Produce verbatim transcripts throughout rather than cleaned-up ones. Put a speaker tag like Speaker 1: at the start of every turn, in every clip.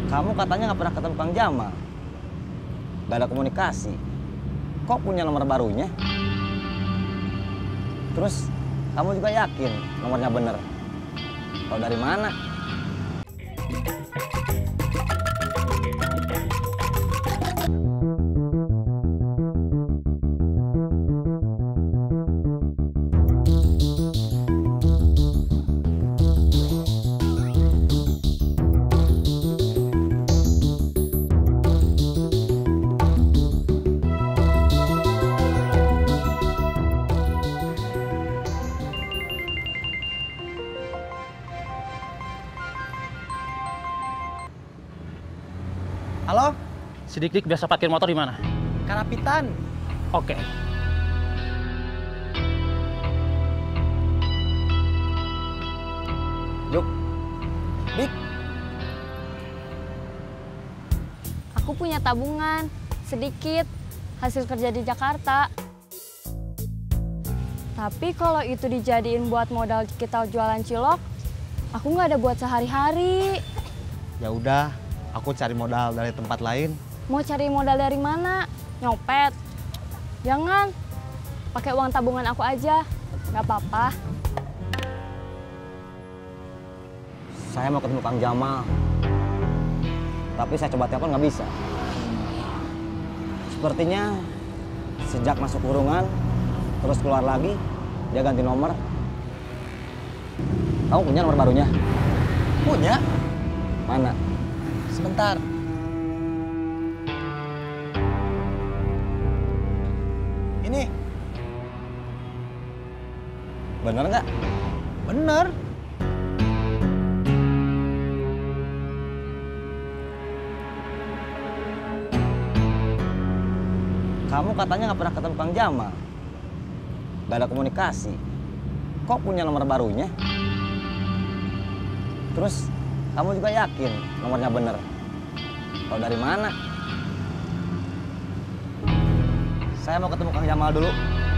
Speaker 1: Kamu katanya nggak pernah ketemu Kang Jamal. Gak ada komunikasi. Kok punya nomor barunya? Terus kamu juga yakin nomornya bener? Tahu dari mana?
Speaker 2: Halo?
Speaker 3: Si Dik-Dik biasa parkir motor di mana?
Speaker 2: Karapitan.
Speaker 3: Oke.
Speaker 1: Juk.
Speaker 2: Dik,
Speaker 4: Aku punya tabungan, sedikit, hasil kerja di Jakarta. Tapi kalau itu dijadiin buat modal kita jualan cilok, aku nggak ada buat sehari-hari.
Speaker 2: ya udah, aku cari modal dari tempat lain.
Speaker 4: Mau cari modal dari mana? Nyopet? Jangan, pakai uang tabungan aku aja, nggak apa-apa.
Speaker 1: Saya mau ketemu Kang Jamal. Tapi saya coba telepon nggak bisa. Sepertinya sejak masuk kurungan, terus keluar lagi, dia ganti nomor. Kamu punya nomor barunya?
Speaker 2: Punya?
Speaker 1: Mana?
Speaker 2: Sebentar. Ini.
Speaker 1: Bener nggak?
Speaker 2: Bener.
Speaker 1: Kamu katanya nggak pernah ketemu Kang Jamal. Gak ada komunikasi. Kok punya nomor barunya? Terus kamu juga yakin nomornya bener? Tahu dari mana? Saya mau ketemu Kang Jamal dulu.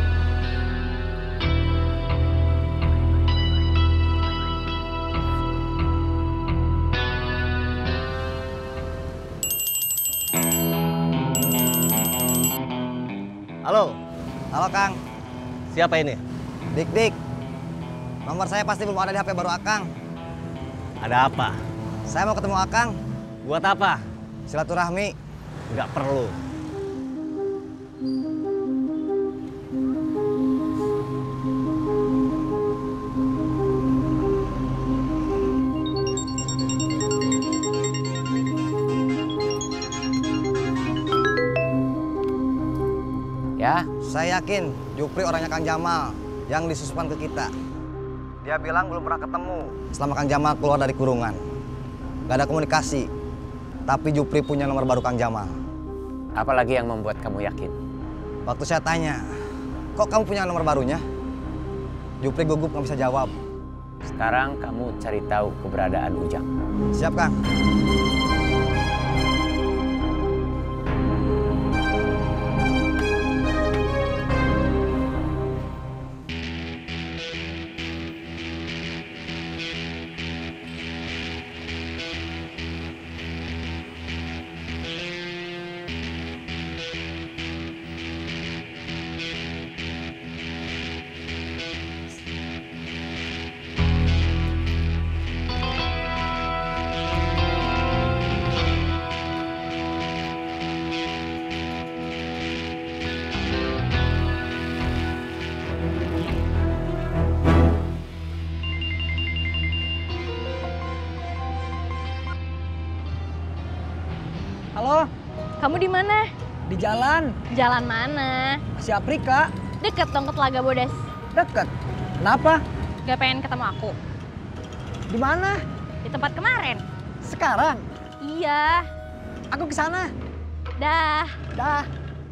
Speaker 2: Halo,
Speaker 1: Halo Kang,
Speaker 2: siapa ini?
Speaker 1: Dik-Dik. Nomor saya pasti belum ada di H P baru Akang.
Speaker 2: Ada apa?
Speaker 1: Saya mau ketemu Akang.
Speaker 2: Buat apa?
Speaker 1: Silaturahmi.
Speaker 2: Nggak perlu.
Speaker 1: Ya, saya yakin Jupri orangnya Kang Jamal yang disusupan ke kita. Dia bilang belum pernah ketemu selama Kang Jamal keluar dari kurungan. Gak ada komunikasi. Tapi Jupri punya nomor baru Kang Jamal.
Speaker 5: Apalagi yang membuat kamu yakin?
Speaker 1: Waktu saya tanya, kok kamu punya nomor barunya? Jupri gugup nggak bisa jawab.
Speaker 5: Sekarang kamu cari tahu keberadaan Ujang.
Speaker 1: Siap, Kang.
Speaker 2: Halo,
Speaker 4: Kamu di mana?
Speaker 2: di jalan.
Speaker 4: Jalan mana?
Speaker 2: Si Aprika.
Speaker 4: Deket dong ke Telaga Bodas.
Speaker 2: Deket. Kenapa?
Speaker 4: Gak pengen ketemu aku?
Speaker 2: Di mana?
Speaker 4: Di tempat kemarin.
Speaker 2: Sekarang.
Speaker 4: Iya.
Speaker 2: Aku ke sana.
Speaker 4: Dah.
Speaker 2: Dah.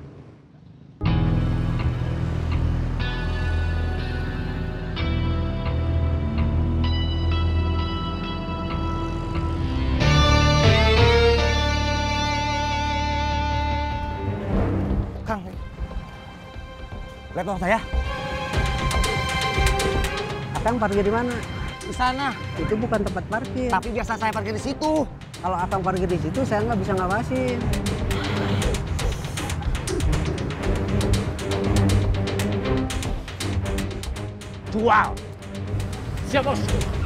Speaker 1: Kang, lihat dong saya.
Speaker 2: Akang parkir di mana?
Speaker 1: Di sana.
Speaker 6: Itu bukan tempat parkir.
Speaker 1: Tapi biasa saya parkir di situ.
Speaker 6: Kalau Akang parkir di situ, saya nggak bisa ngawasin.
Speaker 3: Jual. Siap, Bos.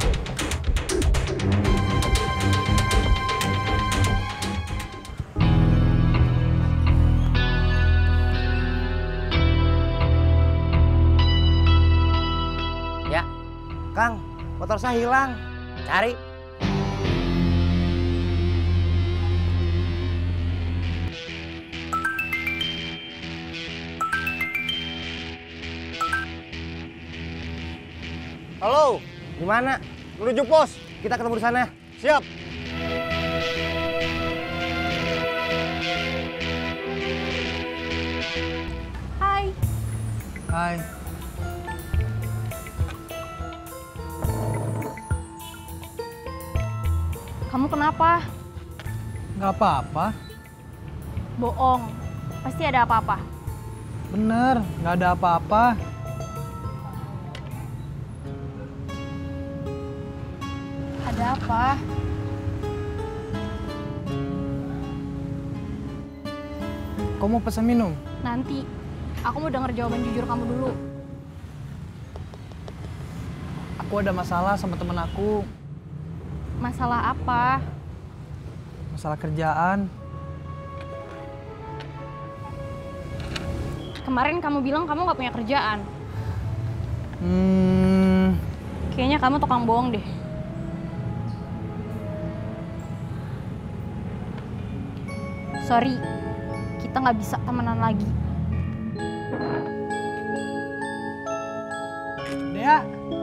Speaker 5: Ya,
Speaker 1: Kang, motor saya hilang.
Speaker 5: cari.
Speaker 1: Halo, di mana? Menuju pos. Kita ketemu di sana. Siap.
Speaker 4: Hai.
Speaker 2: Hai.
Speaker 4: Kamu kenapa?
Speaker 2: Nggak apa-apa.
Speaker 4: Bohong. Pasti ada apa-apa.
Speaker 2: Bener, nggak ada apa-apa.
Speaker 4: Ada apa?
Speaker 2: Kau mau pesan minum?
Speaker 4: Nanti. Aku mau denger jawaban jujur kamu dulu.
Speaker 2: Aku ada masalah sama temen aku.
Speaker 4: Masalah apa?
Speaker 2: Masalah kerjaan.
Speaker 4: Kemarin kamu bilang kamu nggak punya kerjaan.
Speaker 2: Hmm,
Speaker 4: Kayaknya kamu tukang bohong deh. Sorry, kita nggak bisa temenan lagi.
Speaker 2: Dea.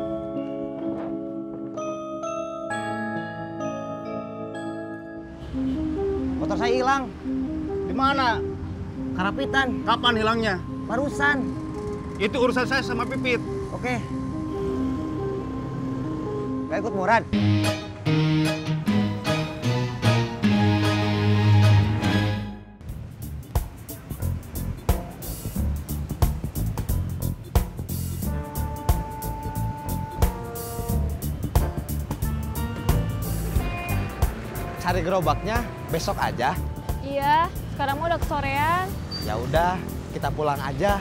Speaker 1: Motor saya hilang.
Speaker 7: Di mana?
Speaker 1: Karapitan.
Speaker 7: Kapan hilangnya?
Speaker 1: Barusan.
Speaker 7: Itu urusan saya sama Pipit.
Speaker 1: Oke. Gak ikut Murad.
Speaker 2: Cari gerobaknya besok aja.
Speaker 4: Iya, sekarang mau udah kesorean.
Speaker 2: Ya udah, kita pulang aja.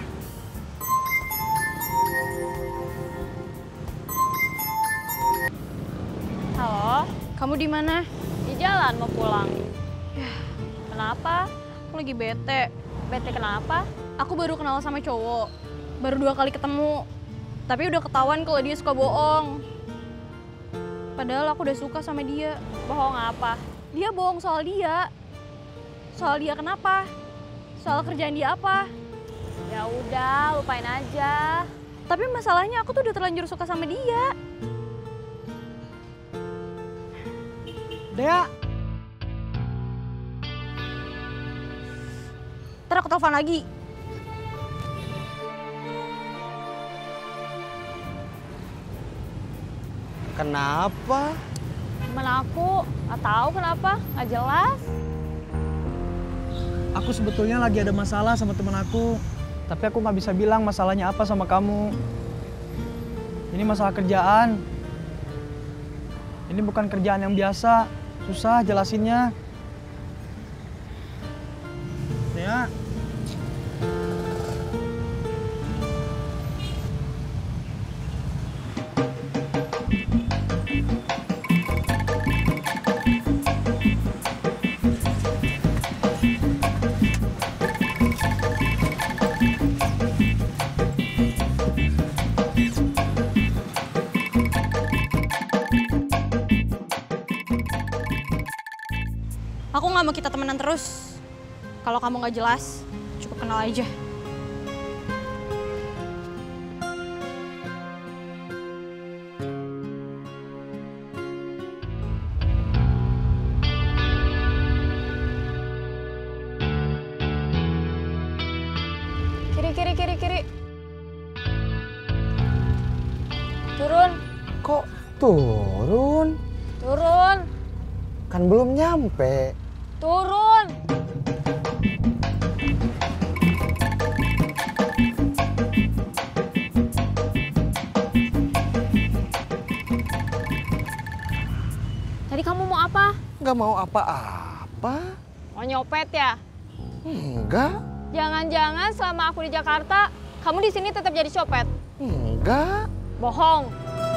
Speaker 4: Halo, kamu di mana? Di jalan mau pulang. Yah, kenapa? Aku lagi bete. Bete kenapa? Aku baru kenal sama cowok. Baru dua kali ketemu. Tapi udah ketahuan kalau dia suka bohong. Padahal aku udah suka sama dia. Bohong apa? Dia bohong soal dia. Soal dia kenapa? Soal kerjaan dia apa? Ya udah, lupain aja. Tapi masalahnya aku tuh udah terlanjur suka sama dia.
Speaker 2: Dea.
Speaker 4: Ntar aku telepon lagi.
Speaker 2: Kenapa?
Speaker 4: Mana aku? Nggak tahu kenapa, nggak jelas.
Speaker 2: Aku sebetulnya lagi ada masalah sama temen aku. Tapi aku nggak bisa bilang masalahnya apa sama kamu. Ini masalah kerjaan. Ini bukan kerjaan yang biasa. Susah jelasinnya. Ya.
Speaker 4: Aku nggak mau kita temenan terus. Kalau kamu nggak jelas, cukup kenal aja. Kiri, kiri, kiri, kiri. Turun,
Speaker 2: Kok turun?
Speaker 4: turun,
Speaker 2: Kan belum nyampe.
Speaker 4: turun. kamu mau apa?
Speaker 8: Nggak mau apa-apa.
Speaker 4: Mau nyopet ya?
Speaker 8: Enggak.
Speaker 4: Jangan-jangan selama aku di Jakarta, kamu di sini tetap jadi copet?
Speaker 8: Enggak.
Speaker 4: Bohong.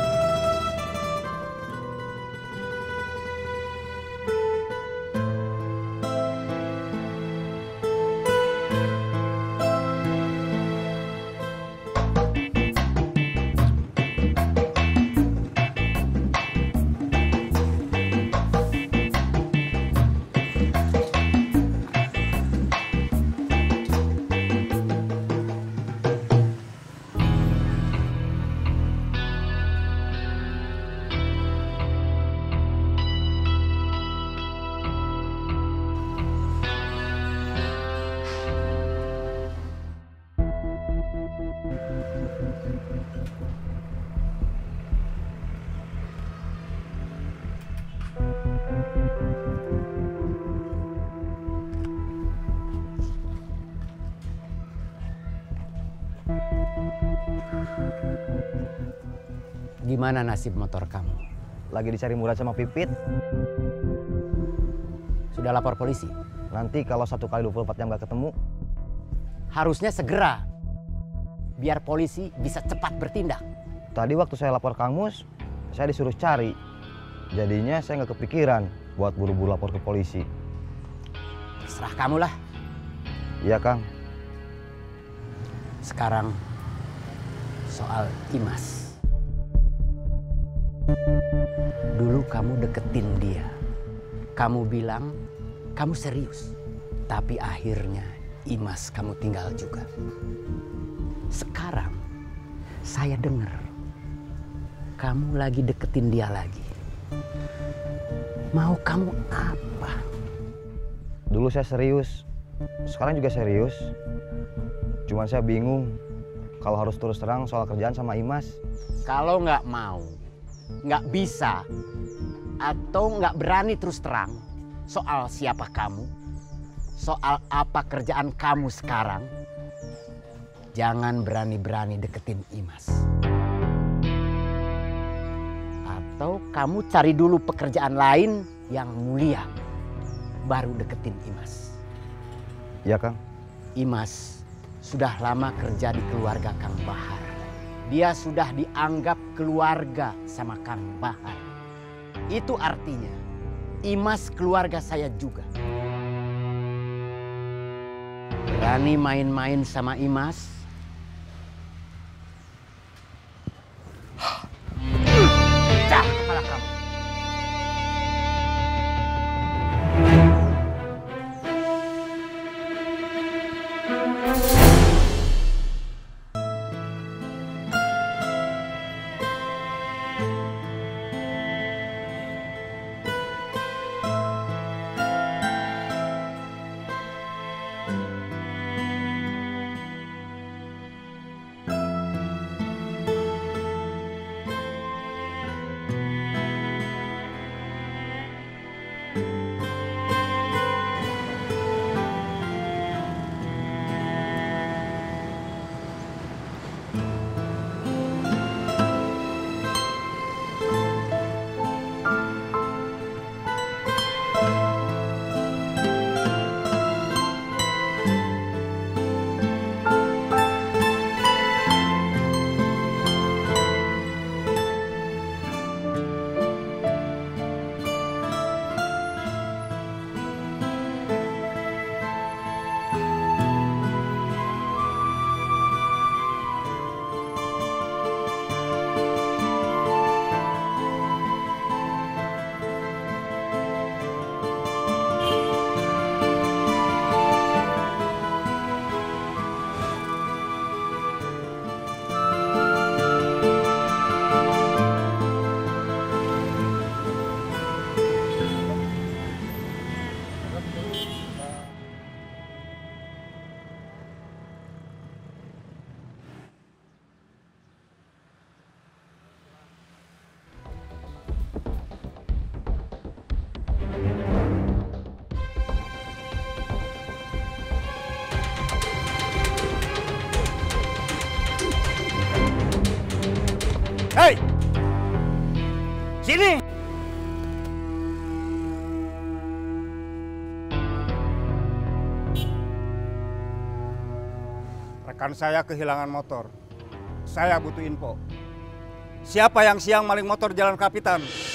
Speaker 5: Gimana nasib motor kamu?
Speaker 1: Lagi dicari Murad sama Pipit.
Speaker 5: Sudah lapor polisi?
Speaker 1: Nanti kalau satu kali dua puluh empat jam gak ketemu.
Speaker 5: Harusnya segera, biar polisi bisa cepat bertindak.
Speaker 1: Tadi waktu saya lapor Kang Mus, saya disuruh cari. Jadinya saya nggak kepikiran buat buru-buru lapor ke polisi.
Speaker 5: Terserah kamu lah.
Speaker 1: Iya, Kang.
Speaker 5: Sekarang soal Imas. Dulu kamu deketin dia. Kamu bilang kamu serius. Tapi akhirnya Imas kamu tinggal juga. Sekarang saya dengar kamu lagi deketin dia lagi. Mau kamu apa?
Speaker 1: Dulu saya serius. Sekarang juga serius. Cuman saya bingung kalau harus terus terang soal kerjaan sama Imas.
Speaker 5: Kalau nggak mau, nggak bisa, atau nggak berani terus terang soal siapa kamu, soal apa kerjaan kamu sekarang, jangan berani-berani deketin Imas. Atau kamu cari dulu pekerjaan lain yang mulia, baru deketin Imas.
Speaker 1: Iya, Kang.
Speaker 5: Imas sudah lama kerja di keluarga Kang Bahar. Dia sudah dianggap keluarga sama Kang Bahar. Itu artinya Imas keluarga saya juga. Berani main-main sama Imas? Pecah kepala kamu.
Speaker 7: Kan saya kehilangan motor. Saya butuh info. Siapa yang siang maling motor jalan Kapitan?